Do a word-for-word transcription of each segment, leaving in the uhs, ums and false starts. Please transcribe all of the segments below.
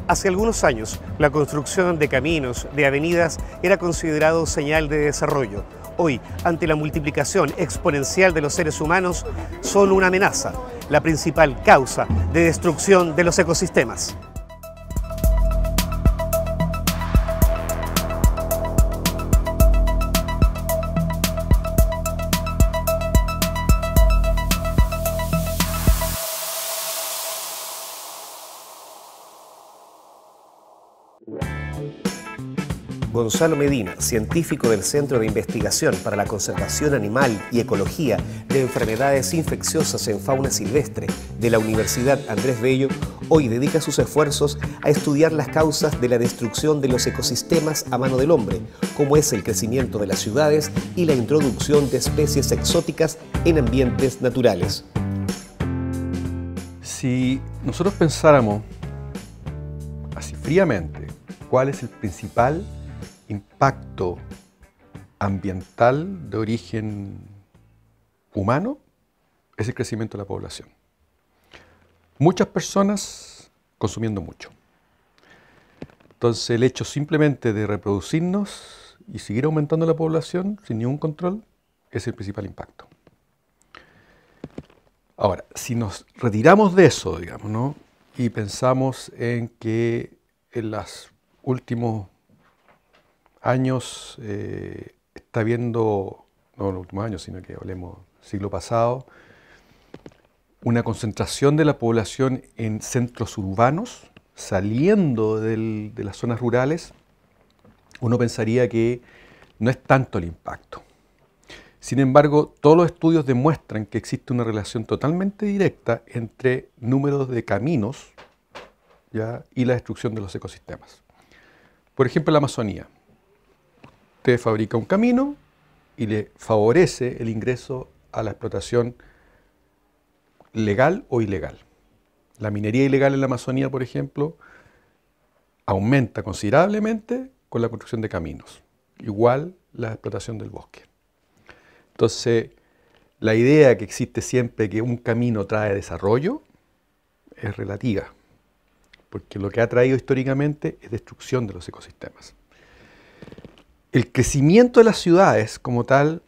Hace algunos años, la construcción de caminos, de avenidas, era considerado señal de desarrollo. Hoy, ante la multiplicación exponencial de los seres humanos, son una amenaza, la principal causa de destrucción de los ecosistemas. Gonzalo Medina, científico del Centro de Investigación para la Conservación Animal y Ecología de Enfermedades Infecciosas en Fauna Silvestre de la Universidad Andrés Bello, hoy dedica sus esfuerzos a estudiar las causas de la destrucción de los ecosistemas a mano del hombre, como es el crecimiento de las ciudades y la introducción de especies exóticas en ambientes naturales. Si nosotros pensáramos así fríamente, ¿cuál es el principal impacto ambiental de origen humano? Es el crecimiento de la población. Muchas personas consumiendo mucho. Entonces el hecho simplemente de reproducirnos y seguir aumentando la población sin ningún control es el principal impacto. Ahora, si nos retiramos de eso, digamos, ¿no? Y pensamos en que en los últimos años eh, está habiendo, no en los últimos años, sino que hablemos siglo pasado, una concentración de la población en centros urbanos, saliendo del, de las zonas rurales, uno pensaría que no es tanto el impacto. Sin embargo, todos los estudios demuestran que existe una relación totalmente directa entre números de caminos, ¿ya?, y la destrucción de los ecosistemas. Por ejemplo, en la Amazonía. Usted fabrica un camino y le favorece el ingreso a la explotación legal o ilegal. La minería ilegal en la Amazonía, por ejemplo, aumenta considerablemente con la construcción de caminos. Igual la explotación del bosque. Entonces, la idea que existe siempre que un camino trae desarrollo es relativa, porque lo que ha traído históricamente es destrucción de los ecosistemas. El crecimiento de las ciudades como tal,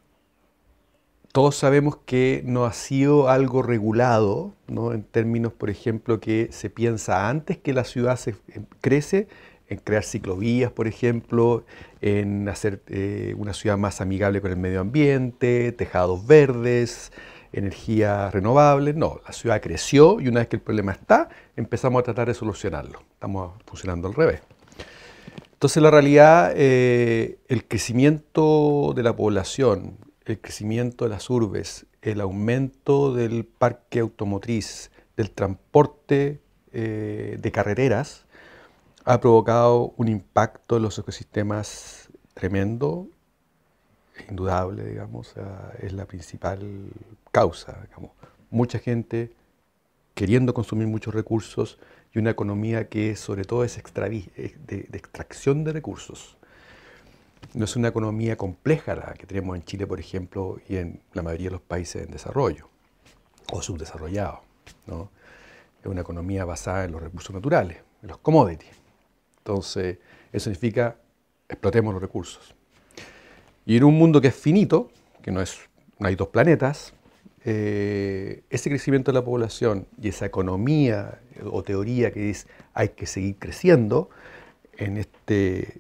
todos sabemos que no ha sido algo regulado, ¿no? En términos, por ejemplo, que se piensa antes que la ciudad se crece, en crear ciclovías, por ejemplo, en hacer eh, una ciudad más amigable con el medio ambiente, tejados verdes, energías renovables. No, la ciudad creció y una vez que el problema está, empezamos a tratar de solucionarlo. Estamos funcionando al revés. Entonces, la realidad, eh, el crecimiento de la población, el crecimiento de las urbes, el aumento del parque automotriz, del transporte eh, de carreteras, ha provocado un impacto en los ecosistemas tremendo, indudable, digamos, o sea, es la principal causa, digamos. Mucha gente queriendo consumir muchos recursos y una economía que sobre todo es extra, de, de extracción de recursos. No es una economía compleja la que tenemos en Chile, por ejemplo, y en la mayoría de los países en desarrollo o subdesarrollados, ¿no? Es una economía basada en los recursos naturales, en los commodities. Entonces, eso significa explotemos los recursos. Y en un mundo que es finito, que no, es, no hay dos planetas, eh, ese crecimiento de la población y esa economía o teoría que es hay que seguir creciendo en este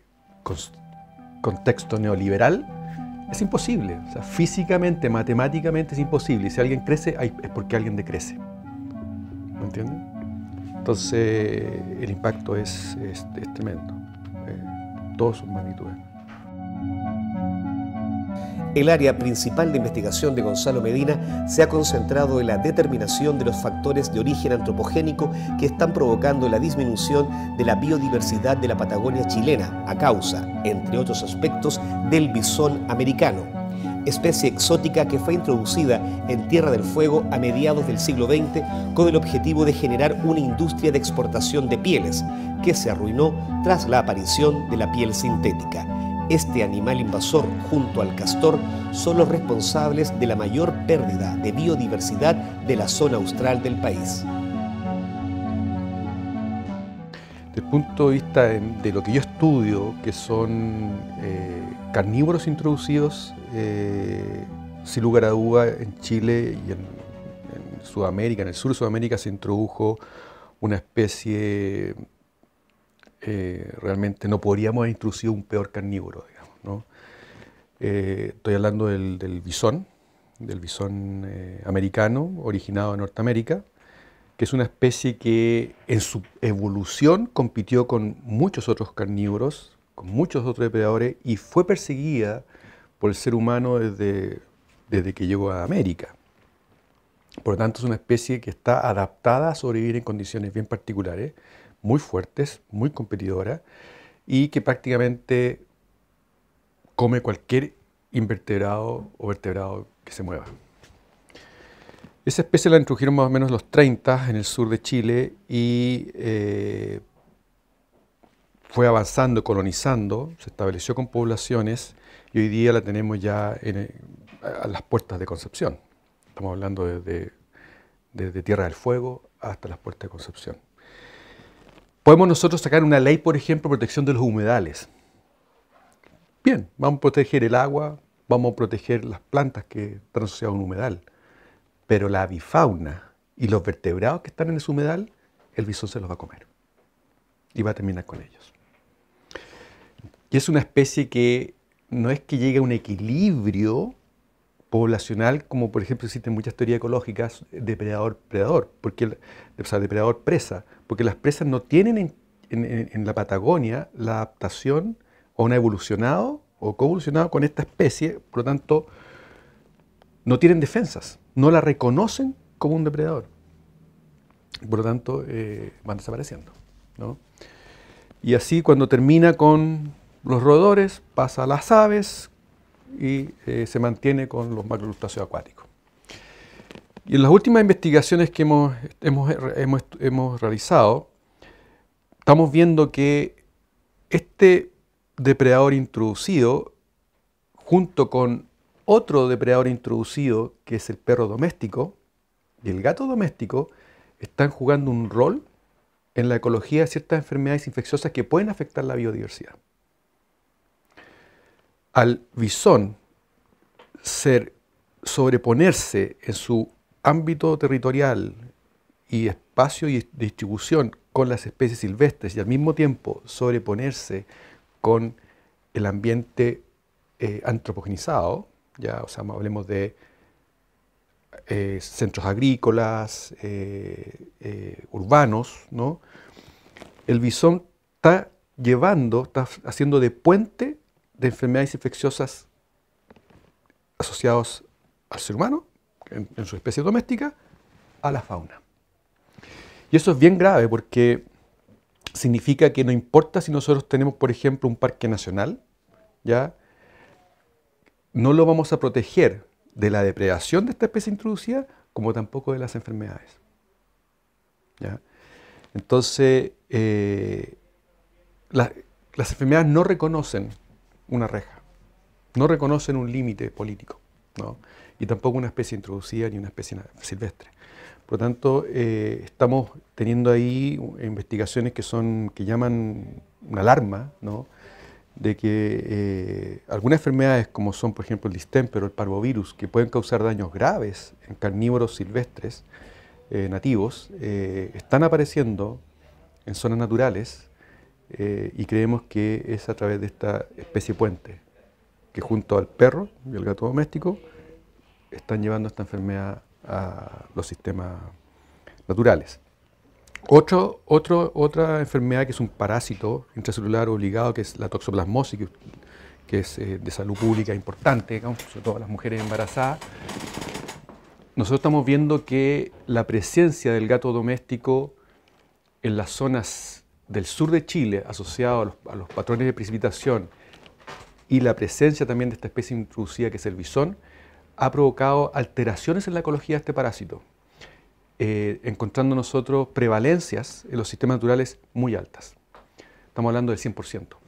contexto neoliberal, es imposible. O sea, físicamente, matemáticamente es imposible. Y si alguien crece, hay, es porque alguien decrece. ¿Me entienden? Entonces, el impacto es, es, es tremendo. Eh, todas sus magnitudes. El área principal de investigación de Gonzalo Medina se ha concentrado en la determinación de los factores de origen antropogénico que están provocando la disminución de la biodiversidad de la Patagonia chilena a causa, entre otros aspectos, del bisón americano, especie exótica que fue introducida en Tierra del Fuego a mediados del siglo veinte con el objetivo de generar una industria de exportación de pieles que se arruinó tras la aparición de la piel sintética. Este animal invasor, junto al castor, son los responsables de la mayor pérdida de biodiversidad de la zona austral del país. Desde el punto de vista de, de lo que yo estudio, que son eh, carnívoros introducidos, eh, sin lugar a duda en Chile y en, en Sudamérica, en el sur de Sudamérica se introdujo una especie, eh, realmente no podríamos haber introducido un peor carnívoro, digamos, ¿no? Eh, estoy hablando del, del bisón, del bisón eh, americano, originado en Norteamérica, que es una especie que en su evolución compitió con muchos otros carnívoros, con muchos otros depredadores, y fue perseguida por el ser humano desde, desde que llegó a América. Por lo tanto, es una especie que está adaptada a sobrevivir en condiciones bien particulares, muy fuertes, muy competidoras, y que prácticamente come cualquier invertebrado o vertebrado que se mueva. Esa especie la introdujeron más o menos los treinta en el sur de Chile y eh, fue avanzando, colonizando, se estableció con poblaciones y hoy día la tenemos ya en, a las puertas de Concepción. Estamos hablando desde, desde Tierra del Fuego hasta las puertas de Concepción. Podemos nosotros sacar una ley, por ejemplo, de protección de los humedales. Bien, vamos a proteger el agua, vamos a proteger las plantas que están asociadas a un humedal. Pero la avifauna y los vertebrados que están en ese humedal, el bisón se los va a comer y va a terminar con ellos. Y es una especie que no es que llegue a un equilibrio poblacional, como por ejemplo existen muchas teorías ecológicas, depredador-predador, porque, o sea, depredador-presa, porque las presas no tienen en, en, en la Patagonia la adaptación o no han evolucionado o coevolucionado con esta especie, por lo tanto, no tienen defensas, no la reconocen como un depredador. Por lo tanto, eh, van desapareciendo, ¿no? Y así, cuando termina con los roedores, pasa a las aves y eh, se mantiene con los macrocrustáceos acuáticos. Y en las últimas investigaciones que hemos, hemos, hemos, hemos realizado, estamos viendo que este depredador introducido, junto con otro depredador introducido, que es el perro doméstico y el gato doméstico, están jugando un rol en la ecología de ciertas enfermedades infecciosas que pueden afectar la biodiversidad. Al bisón ser, sobreponerse en su ámbito territorial y espacio y distribución con las especies silvestres y al mismo tiempo sobreponerse con el ambiente eh, antropogenizado, ya, o sea, hablemos de eh, centros agrícolas, eh, eh, urbanos, ¿no? El bisón está llevando, está haciendo de puente de enfermedades infecciosas asociadas al ser humano, en, en su especie doméstica, a la fauna. Y eso es bien grave porque significa que no importa si nosotros tenemos, por ejemplo, un parque nacional, ¿ya? No lo vamos a proteger de la depredación de esta especie introducida, como tampoco de las enfermedades, ¿ya? Entonces, eh, la, las enfermedades no reconocen una reja, no reconocen un límite político, ¿no? Y tampoco una especie introducida ni una especie silvestre. Por lo tanto, eh, estamos teniendo ahí investigaciones que son, que llaman una alarma, ¿no? De que eh, algunas enfermedades, como son por ejemplo el distemper o el parvovirus, que pueden causar daños graves en carnívoros silvestres eh, nativos, eh, están apareciendo en zonas naturales eh, y creemos que es a través de esta especie puente, que junto al perro y al gato doméstico están llevando esta enfermedad a los sistemas naturales. Otro, otro, otra enfermedad que es un parásito intracelular obligado, que es la toxoplasmosis, que, que es eh, de salud pública importante, digamos, sobre todo las mujeres embarazadas. Nosotros estamos viendo que la presencia del gato doméstico en las zonas del sur de Chile, asociado a los, a los patrones de precipitación, y la presencia también de esta especie introducida que es el bisón, ha provocado alteraciones en la ecología de este parásito, eh, encontrando nosotros prevalencias en los sistemas naturales muy altas. Estamos hablando del cien por ciento.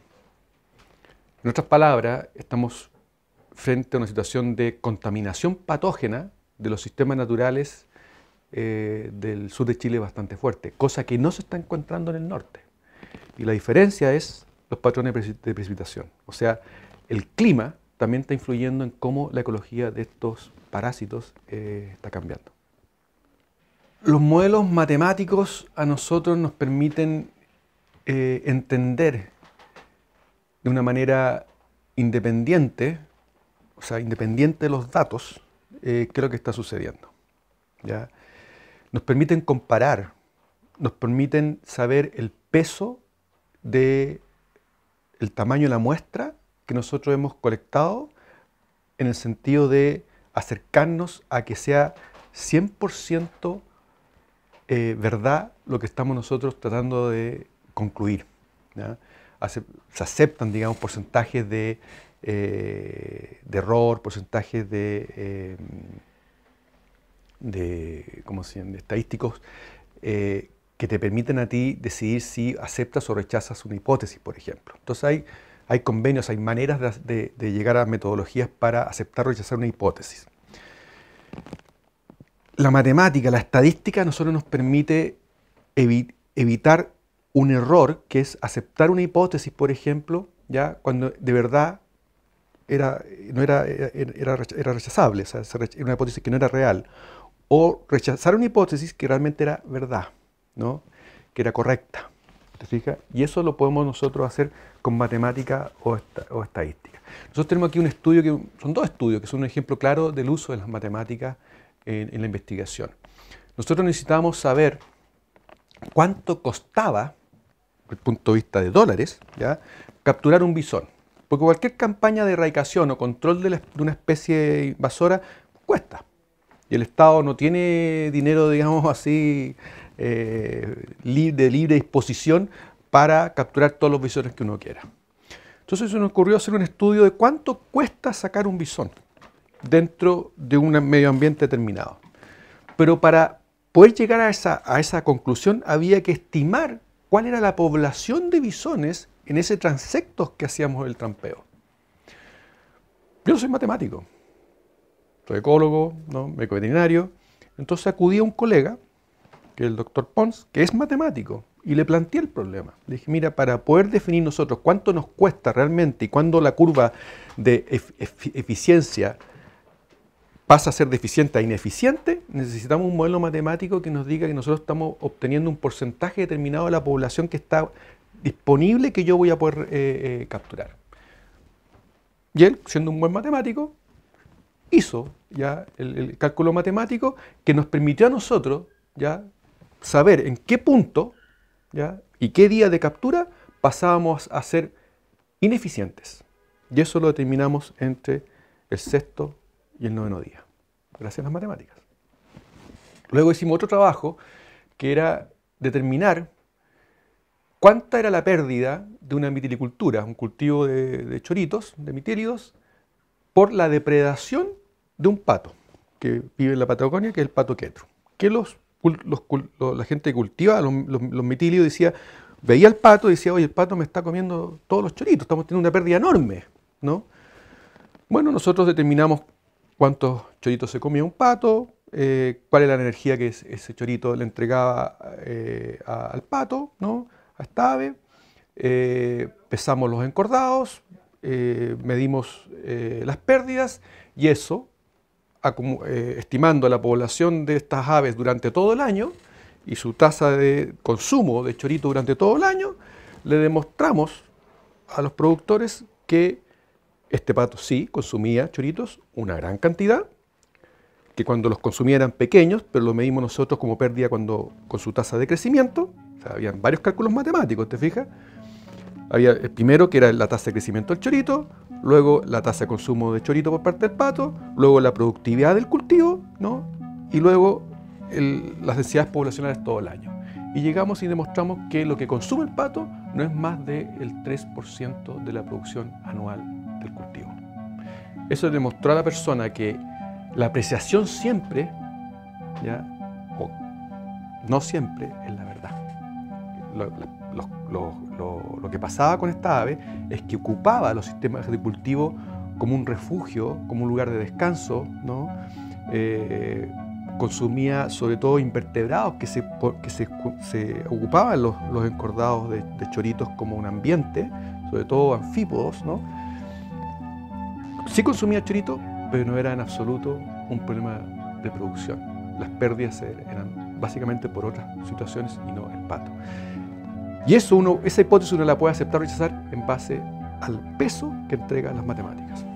En otras palabras, estamos frente a una situación de contaminación patógena de los sistemas naturales eh, del sur de Chile bastante fuerte, cosa que no se está encontrando en el norte. Y la diferencia es los patrones de precipitación. O sea, el clima también está influyendo en cómo la ecología de estos parásitos eh, está cambiando. Los modelos matemáticos a nosotros nos permiten eh, entender de una manera independiente, o sea, independiente de los datos, eh, qué es lo que está sucediendo, ¿ya? Nos permiten comparar, nos permiten saber el peso del tamaño de la muestra que nosotros hemos colectado, en el sentido de acercarnos a que sea cien por ciento eh, verdad lo que estamos nosotros tratando de concluir, ¿ya? Ace- se aceptan, digamos, porcentajes de, eh, de error, porcentajes de, eh, de, ¿cómo se llama?, de estadísticos eh, que te permiten a ti decidir si aceptas o rechazas una hipótesis, por ejemplo. Entonces hay, hay convenios, hay maneras de, de, de llegar a metodologías para aceptar o rechazar una hipótesis. La matemática, la estadística, a nosotros nos permite evi evitar un error, que es aceptar una hipótesis, por ejemplo, ya cuando de verdad era, no era, era, era, era rechazable, o sea, era una hipótesis que no era real, o rechazar una hipótesis que realmente era verdad, ¿no?, que era correcta. ¿Te fijas? Y eso lo podemos nosotros hacer con matemática o, esta, o estadística. Nosotros tenemos aquí un estudio, que son dos estudios, que son un ejemplo claro del uso de las matemáticas en, en la investigación. Nosotros necesitamos saber cuánto costaba, desde el punto de vista de dólares, ¿ya?, capturar un bisón. Porque cualquier campaña de erradicación o control de, la, de una especie invasora cuesta. Y el Estado no tiene dinero, digamos así, eh, de libre disposición para capturar todos los bisones que uno quiera. Entonces se nos ocurrió hacer un estudio de cuánto cuesta sacar un bisón dentro de un medio ambiente determinado. Pero para poder llegar a esa, a esa conclusión había que estimar cuál era la población de bisones en ese transecto que hacíamos el trampeo. Yo no soy matemático, soy ecólogo, ¿no?, médico veterinario. Entonces acudí a un colega, que es el doctor Pons, que es matemático, y le planteé el problema. Le dije, mira, para poder definir nosotros cuánto nos cuesta realmente y cuándo la curva de ef ef eficiencia pasa a ser deficiente a ineficiente, necesitamos un modelo matemático que nos diga que nosotros estamos obteniendo un porcentaje determinado de la población que está disponible que yo voy a poder eh, eh, capturar. Y él, siendo un buen matemático, hizo ya el, el cálculo matemático que nos permitió a nosotros ya saber en qué punto, ya, y qué día de captura pasábamos a ser ineficientes. Y eso lo determinamos entre el sexto y el noveno día, gracias a las matemáticas. Luego hicimos otro trabajo que era determinar cuánta era la pérdida de una mitilicultura, un cultivo de, de choritos, de mitílidos, por la depredación de un pato que vive en la Patagonia, que es el pato quetro. Que los, los, los, la gente que cultiva los, los, los mitílidos decía, veía al pato y decía, oye, el pato me está comiendo todos los choritos, estamos teniendo una pérdida enorme, ¿no? Bueno, nosotros determinamos cuántos choritos se comía un pato, eh, cuál era la energía que ese chorito le entregaba eh, a, al pato, ¿no?, a esta ave, eh, pesamos los encordados, eh, medimos eh, las pérdidas y eso, eh, estimando la población de estas aves durante todo el año y su tasa de consumo de chorito durante todo el año, le demostramos a los productores que este pato sí consumía choritos, una gran cantidad, que cuando los consumía eran pequeños, pero lo medimos nosotros como pérdida cuando, con su tasa de crecimiento. O sea, habían varios cálculos matemáticos, ¿te fijas? Había el primero, que era la tasa de crecimiento del chorito, luego la tasa de consumo de chorito por parte del pato, luego la productividad del cultivo, ¿no?, y luego el, las densidades poblacionales todo el año. Y llegamos y demostramos que lo que consume el pato no es más del tres por ciento de la producción anual del cultivo. Eso demostró a la persona que la apreciación siempre, ¿ya?, o no siempre, es la verdad. Lo, lo, lo, lo, lo que pasaba con esta ave es que ocupaba los sistemas de cultivo como un refugio, como un lugar de descanso, ¿no?, eh, consumía sobre todo invertebrados que se, que se, se ocupaban los, los encordados de, de choritos como un ambiente, sobre todo anfípodos, ¿no? Sí consumía chorito, pero no era en absoluto un problema de producción. Las pérdidas eran básicamente por otras situaciones y no el pato. Y eso uno, esa hipótesis uno la puede aceptar o rechazar en base al peso que entregan las matemáticas.